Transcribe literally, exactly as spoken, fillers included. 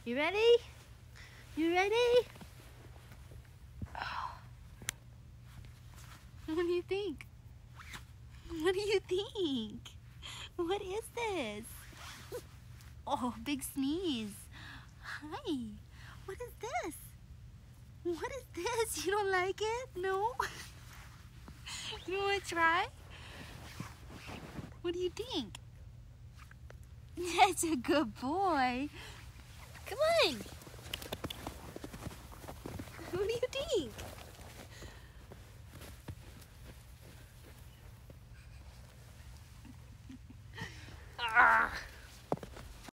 You ready? You ready? What do you think? What do you think? What is this? Oh, big sneeze. Hi. What is this? What is this? You don't like it? No? You want to try? What do you think? That's a good boy. Come on.